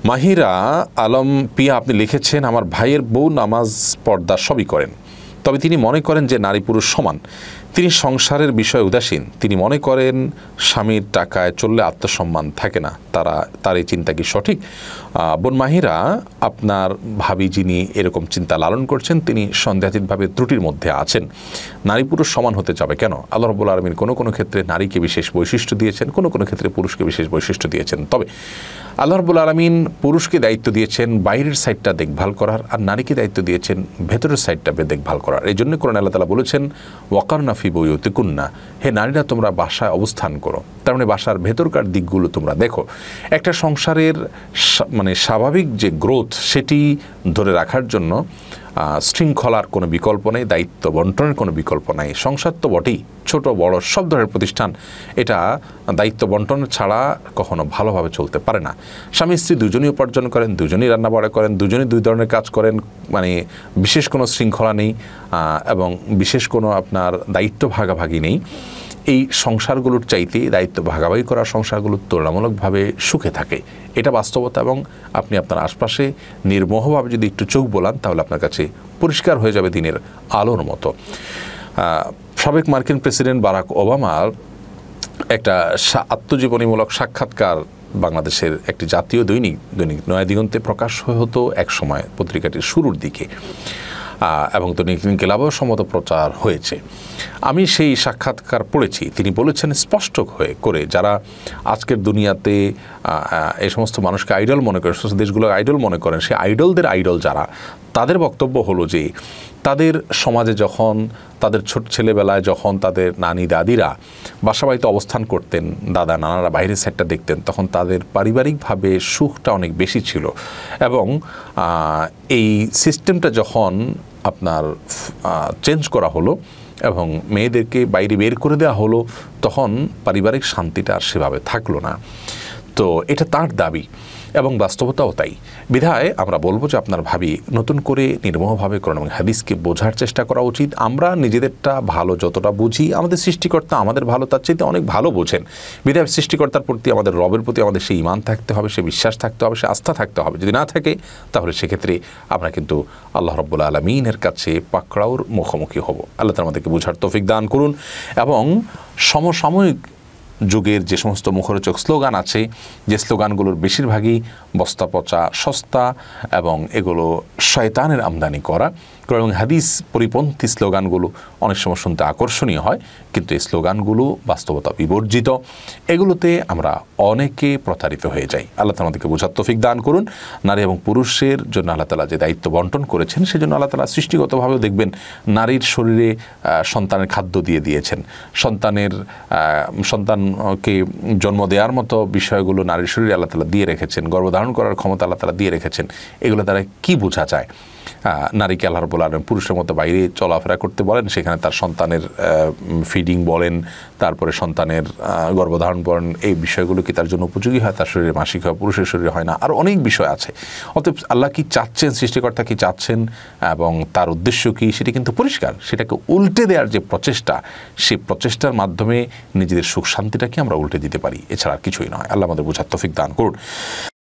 মাহিরা আলম পিয়া আপনি লিখেছেন, আমার ভাইয়ের বউ নামাজ পর্দা সবই করেন, তবে তিনি মনে করেন যে নারী পুরুষ সমান। তিনি সংসারের বিষয়ে উদাসীন। তিনি মনে করেন স্বামীর টাকায় চললে আত্মসম্মান থাকে না। তার এই চিন্তা কি সঠিক? বোন মাহিরা, আপনার ভাবি যিনি এরকম চিন্তা লালন করছেন তিনি সন্দেহাতীতভাবে ত্রুটির মধ্যে আছেন। নারী পুরুষ সমান হতে যাবে কেন? আল্লাহ রাব্বুল আলামিন কোনো কোনো ক্ষেত্রে নারীকে বিশেষ বৈশিষ্ট্য দিয়েছেন, কোনো কোনো ক্ষেত্রে পুরুষকে বিশেষ বৈশিষ্ট্য দিয়েছেন। তবে আল্লাহ রাব্বুল আলামিন পুরুষকে দায়িত্ব দিয়েছেন বাইরের সাইডটা দেখভাল করার, আর নারীকে দায়িত্ব দিয়েছেন ভেতরের সাইডটা দেখভাল করার। এই জন্য কোরআনে আল্লাহ তাআলা বলেছেন, ওয়াকারনা ফি বুয়ুতিকুন্না, হে নারীরা তোমরা বাসায় অবস্থান করো। তার মানে বাসার ভেতরকার দিকগুলো তোমরা দেখো। একটা সংসারের মানে স্বাভাবিক যে গ্রোথ সেটি ধরে রাখার জন্য শৃঙ্খলার কোনো বিকল্প নেই, দায়িত্ব বন্টনের কোনো বিকল্প নাই। সংসার তো বটেই, ছোট বড় সব ধরনের প্রতিষ্ঠান, এটা দায়িত্ব বন্টন ছাড়া কখনো ভালোভাবে চলতে পারে না। স্বামী স্ত্রী দুজনই উপার্জন করেন, দুজনই রান্নাবাড়া করেন, দুজনই দুই ধরনের কাজ করেন, মানে বিশেষ কোনো শৃঙ্খলা নেই এবং বিশেষ কোনো আপনার দায়িত্ব ভাগাভাগি নেই। এই সংসারগুলোর চাইতে দায়িত্ব ভাগাভাগি করা সংসারগুলো তুলনামূলকভাবে সুখে থাকে, এটা বাস্তবতা। এবং আপনি আপনার আশপাশে নির্মোহভাবে যদি একটু চোখ বোলান তাহলে আপনার কাছে পরিষ্কার হয়ে যাবে দিনের আলোর মতো। সাবেক মার্কিন প্রেসিডেন্ট বারাক ওবামার একটা আত্মজীবনীমূলক সাক্ষাৎকার বাংলাদেশের একটি জাতীয় দৈনিক নয়া দিগন্তে প্রকাশ হতো এক সময়, পত্রিকাটির শুরুর দিকে, এবং দৈনিক ইনকিলাবেও সম্মত প্রচার হয়েছে। আমি সেই সাক্ষাৎকার পড়েছি। তিনি বলেছেন স্পষ্ট করে, যারা আজকের দুনিয়াতে এই সমস্ত মানুষকে আইডল মনে করেন, সমস্ত দেশগুলো আইডল মনে করেন, সেই আইডলদের আইডল যারা, তাদের বক্তব্য হলো যে তাদের সমাজে যখন তাদের ছোট ছেলেবেলায় যখন তাদের নানি দাদিরা বাসাবাড়িতে অবস্থান করতেন, দাদা নানারা বাইরের সাইডটা দেখতেন, তখন তাদের পারিবারিকভাবে সুখটা অনেক বেশি ছিল। এবং এই সিস্টেমটা যখন আপনার চেঞ্জ করা হলো এবং মেয়েদেরকে বাইরে বের করে দেওয়া হলো, তখন পারিবারিক শান্তিটা আর সেভাবে থাকলো না। তো এটা তার দাবি এবং বাস্তবতাও তাই। বিধায় আমরা বলবো যে আপনার ভাবি নতুন করে নির্মোহভাবে কোরআন এবং হাদিসকে বোঝার চেষ্টা করা উচিত। আমরা নিজেদেরটা ভালো যতটা বুঝি, আমাদের সৃষ্টিকর্তা আমাদের ভালো তার চাইতে অনেক ভালো বোঝেন। বিধায় সৃষ্টিকর্তার প্রতি, আমাদের রবের প্রতি আমাদের সেই ঈমান থাকতে হবে, সে বিশ্বাস থাকতে হবে, সে আস্থা থাকতে হবে। যদি না থাকে তাহলে সেক্ষেত্রে আমরা কিন্তু আল্লাহ রাব্বুল আলামিনের কাছে পাকড়াওর মুখোমুখি হব। আল্লাহ তাআলা আমাদেরকে বোঝার তৌফিক দান করুন। এবং সমসাময়িক যুগের যে সমস্ত মুখরোচক স্লোগান আছে, যে স্লোগানগুলোর বেশিরভাগই বস্তা পচা, সস্তা এবং এগুলো শয়তানের আমদানি করা, এবং হাদিস পরিপন্থী স্লোগানগুলো অনেক সময় শুনতে আকর্ষণীয় হয়, কিন্তু এই স্লোগানগুলো বাস্তবতা বিবর্জিত। এগুলোতে আমরা অনেকে প্রতারিত হয়ে যাই। আল্লাহ তাআলা আমাদেরকে বোঝার তৌফিক দান করুন। নারী এবং পুরুষের জন্য আল্লাহ তাআলা যে দায়িত্ব বন্টন করেছেন, সেজন্য আল্লাহ তাআলা সৃষ্টিগতভাবেও দেখবেন নারীর শরীরে সন্তানের খাদ্য দিয়ে দিয়েছেন। সন্তানকে জন্ম দেওয়ার মতো বিষয়গুলো নারীর শরীরে আল্লাহ তাআলা দিয়ে রেখেছেন, গর্ভধারণ করার ক্ষমতা আল্লাহ তাআলা দিয়ে রেখেছেন। এগুলো দ্বারা কি বোঝা যায়? নারীকে আল্লাহ রাব্বুল আলামিন পুরুষের মতো বাইরে চলাফেরা করতে বলেন, সেখানে তার সন্তানের ফিডিং বলেন, তারপরে সন্তানের গর্ভধারণ বলেন, এই বিষয়গুলো কি তার জন্য উপযোগী হয়? তার শরীরে মাসিক হয়, পুরুষের শরীরে হয় না, আর অনেক বিষয় আছে। অতএব আল্লাহ কি চাচ্ছেন, সৃষ্টিকর্তা কি চাচ্ছেন এবং তার উদ্দেশ্য কি, সেটি কিন্তু পরিষ্কার। সেটাকে উল্টে দেওয়ার যে প্রচেষ্টা, সেই প্রচেষ্টার মাধ্যমে নিজেদের সুখ শান্তিটাকে আমরা উল্টে দিতে পারি, এছাড়া আর কিছুই নয়। আল্লাহ আমাদের বোঝার তৌফিক দান করুন।